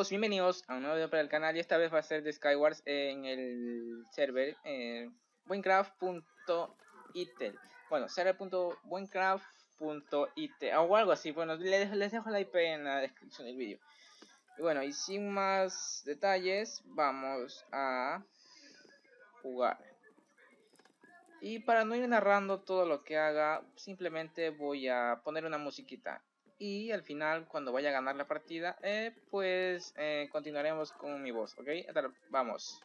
todos, bienvenidos a un nuevo video para el canal y esta vez va a ser de Skywars en el server Buenecraft.it. Bueno, server.buenecraft.it o algo así. Bueno, les dejo la IP en la descripción del vídeo. Y bueno, y sin más detalles, vamos a jugar. Y para no ir narrando todo lo que haga, simplemente voy a poner una musiquita. Y al final, cuando vaya a ganar la partida, continuaremos con mi voz, ¿ok? Vamos.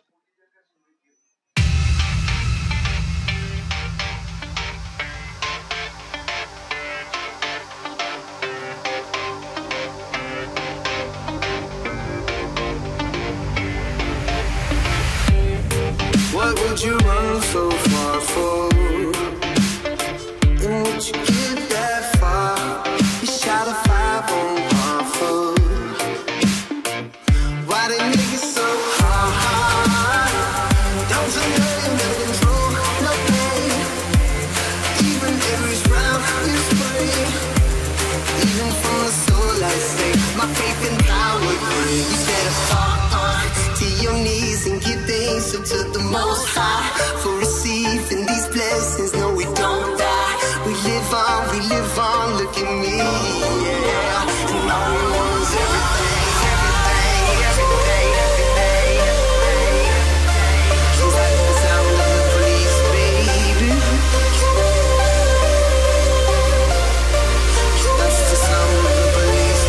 What would you run so far for? And would you get that far? You shot a 5 on par 4. Why they make it so hard? Don't you know you never control no pain? Even every round you spray, even from the soul I say, my faith in power great. You better fall to your knees and give thanks to the Most High for receiving these blessings. No, we don't die. We live on, look at me, yeah. And all we want is everything, everything, everything, everything, everything. Just like the sound of the police, baby. That's the sound of the police,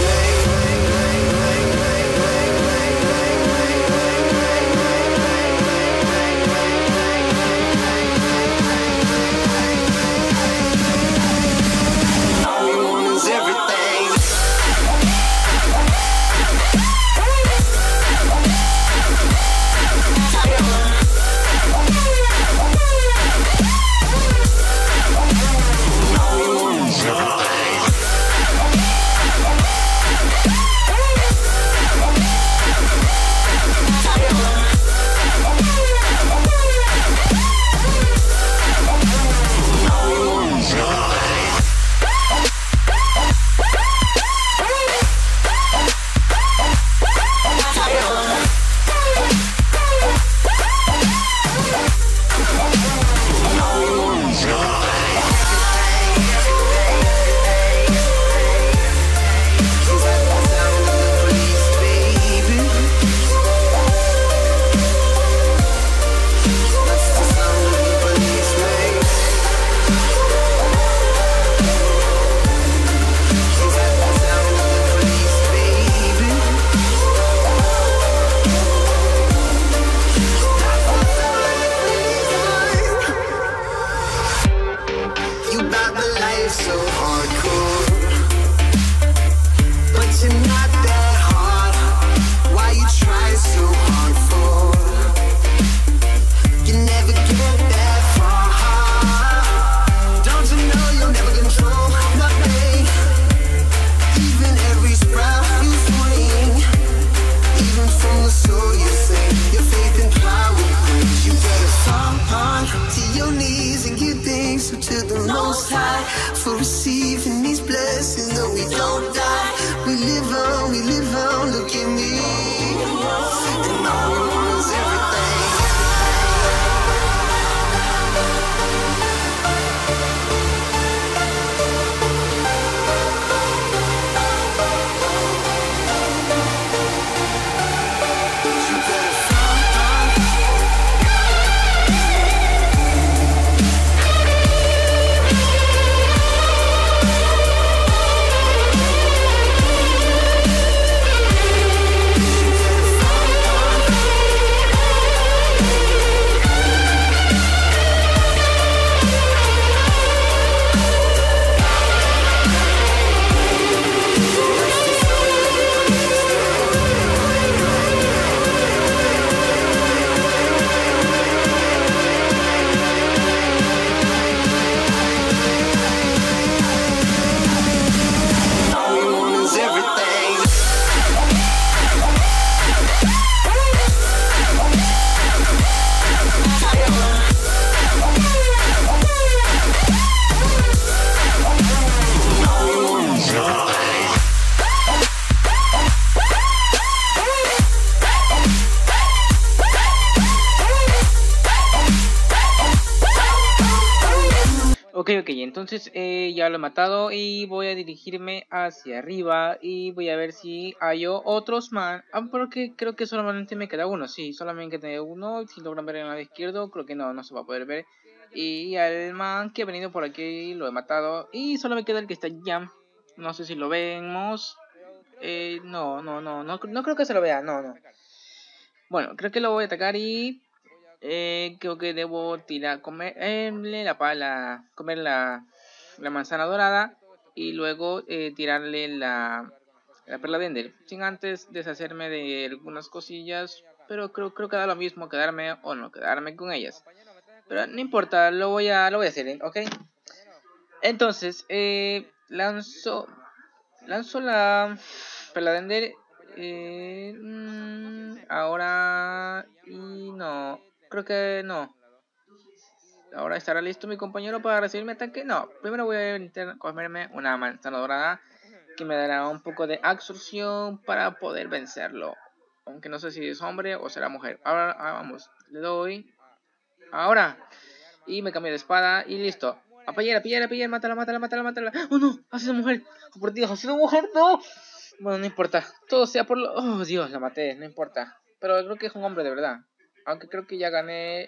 so hardcore, but you're not that hard. Why you try so hard for? You never get that far. Don't you know you'll never control nothing? Even every sprout you swing, even from the soul you sing, your faith in power brings. You better fall to your knees and give thanks to the Most High for receiving these blessings. No, we don't die. We live on, look at me. And all we want is everything. ok, entonces ya lo he matado y voy a dirigirme hacia arriba y voy a ver si hay otros man. Porque creo que solamente me queda uno, sí, solamente queda uno. Si logran ver en el lado izquierdo, creo que no se va a poder ver. Y al man que ha venido por aquí lo he matado y solo me queda el que está allá. No sé si lo vemos. No creo que se lo vea, no. Bueno, creo que lo voy a atacar y creo que debo comerle la pala, comer la manzana dorada y luego tirarle la perla de Ender, sin antes deshacerme de algunas cosillas, pero creo que da lo mismo quedarme o no quedarme con ellas. Pero no importa, lo voy a hacer, ¿ok? Entonces, lanzo la perla de Ender. Ahora y no, creo que no. Ahora estará listo mi compañero para recibir mi ataque. No, primero voy a intentar comerme una manzana dorada que me dará un poco de absorción para poder vencerlo. Aunque no sé si es hombre o será mujer. Ahora vamos, le doy. Ahora. Y me cambio de espada y listo. A pillar, mátala. Oh no, ha sido mujer. Oh, por Dios, ha sido mujer, no. Bueno, no importa. Todo sea por lo... Oh, Dios, la maté, no importa. Pero creo que es un hombre de verdad. Aunque creo que ya gané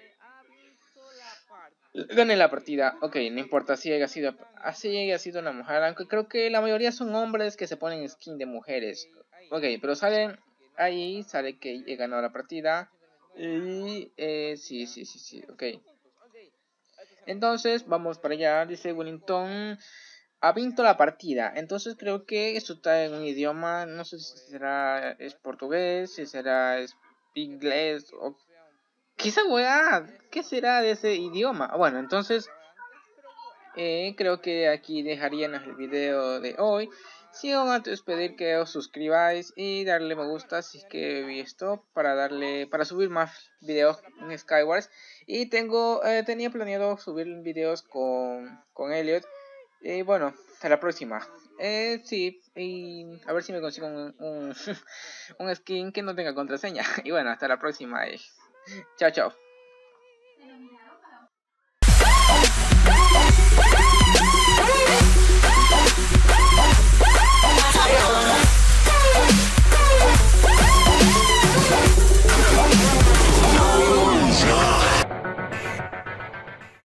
la partida. Ok, no importa si haya sido una mujer. Aunque creo que la mayoría son hombres que se ponen skin de mujeres. Ok, pero sale que he ganado la partida. Y sí. Ok. Entonces, vamos para allá. Dice Wellington. Ha visto la partida. Entonces creo que esto está en un idioma. No sé si es portugués, si será inglés o quizá ¿qué será de ese idioma? Bueno, entonces creo que aquí dejarían el video de hoy. Sin antes pedir que os suscribáis y darle me gusta si es que vi esto para subir más videos en Skywars. Y tenía planeado subir videos con Elliot. Y bueno, hasta la próxima. Sí, y a ver si me consigo un skin que no tenga contraseña. Y bueno, hasta la próxima. Chao.